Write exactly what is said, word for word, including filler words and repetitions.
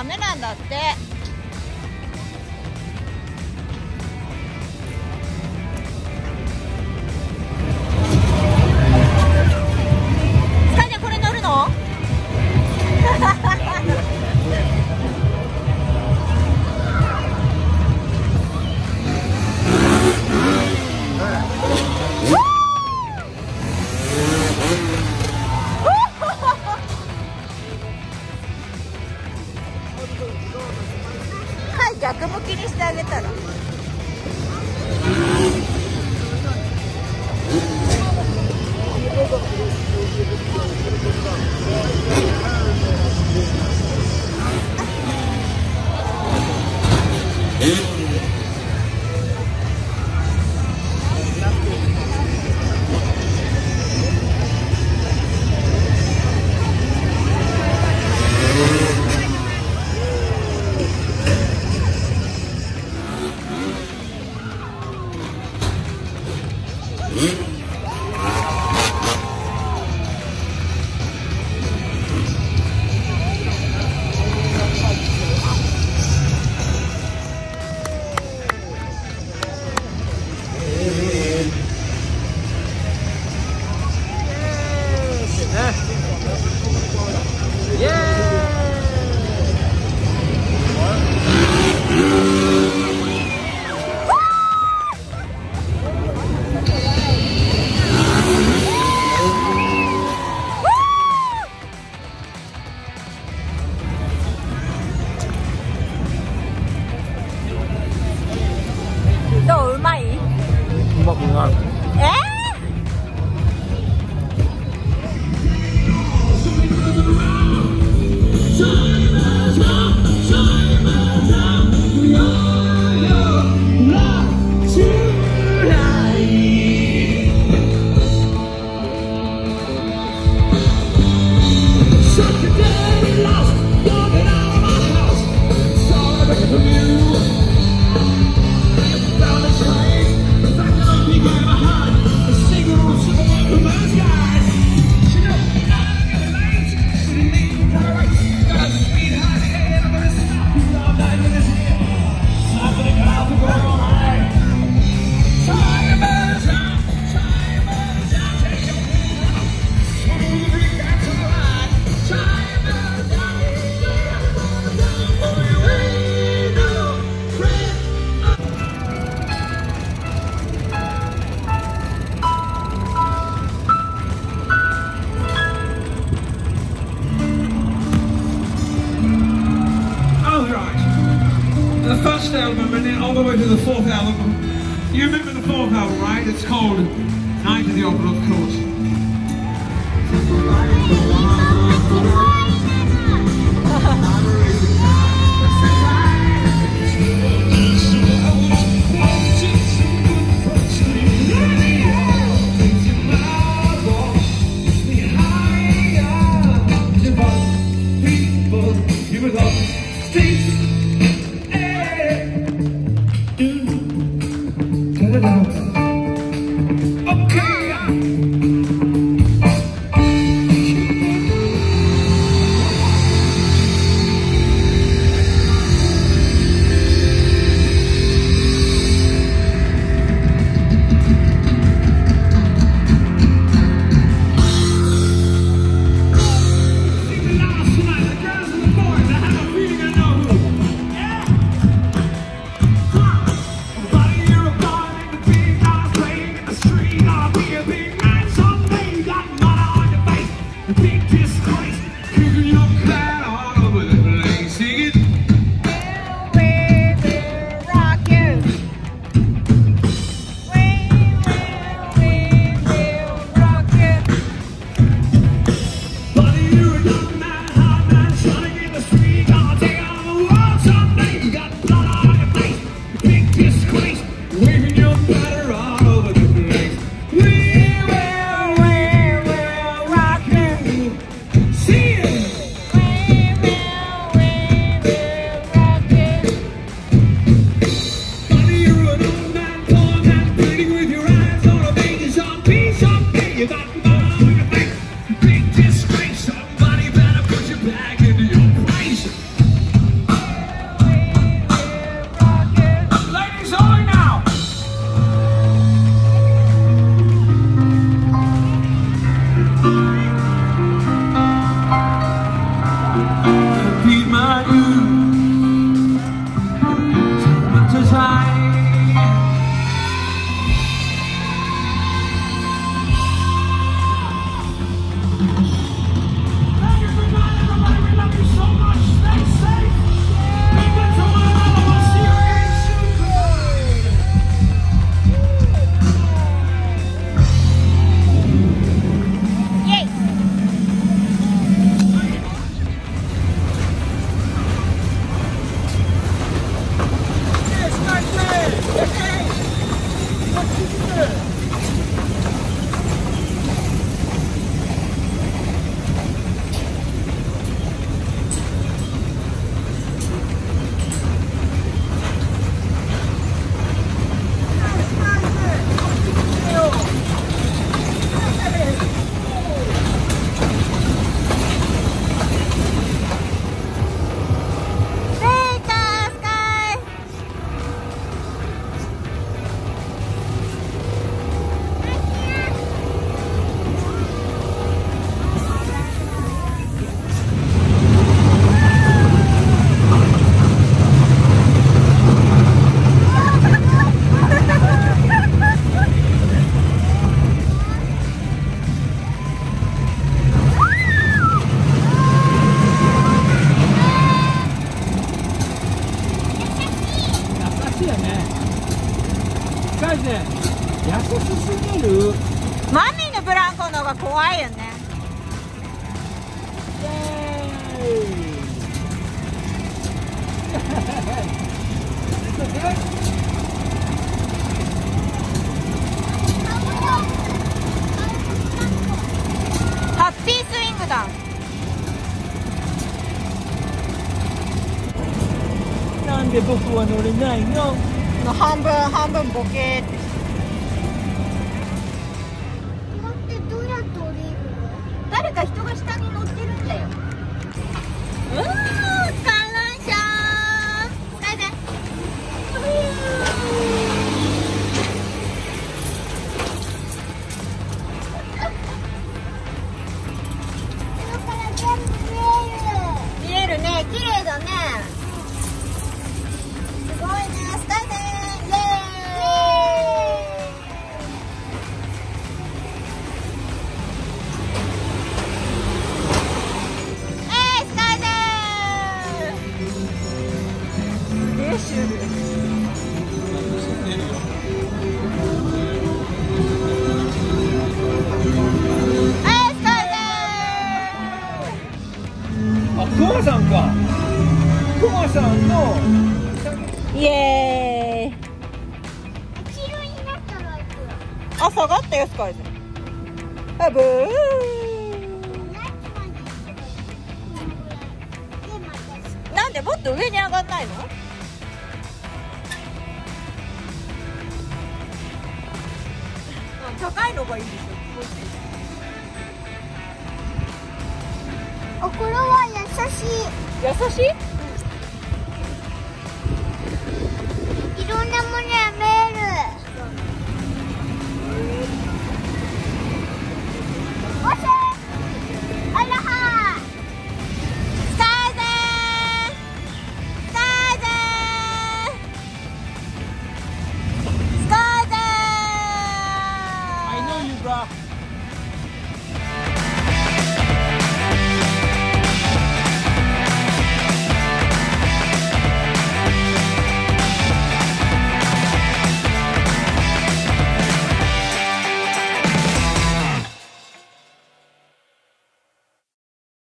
ダメなんだって。スカイちゃんこれ乗るの？逆向きにしてあげたら。どう？うまい？うまくない。 え The first album and then all the way to the fourth album. You remember the fourth album, right? It's called Night of the Opera, of course. ですね。優しすぎる。 マミーのブランコの方が怖いよね。 イエーイ。 ハッピースイングだ。 なんで僕は乗れないの？ の半分半分ボケーって。 待って、どうやって降りるの？ 誰か人が下に乗ってるんだよ。うーん、観覧車ー。使えて。 だから全部見える。 見えるね、綺麗だね。すごいね、スカイねー。イエーイ。えー、スカイねー。すげえシュール。えー、スカイねあ、クマさんか。クマさんの。 ー。イエーイ。 黄色になったら行く。 あ、下がったよ、スカイズ。あぶー。 何まで行けばいいの？で、またなんでもっと上に上がんないの？高いのがいいでしょ。 おこれは優しい。 優しい？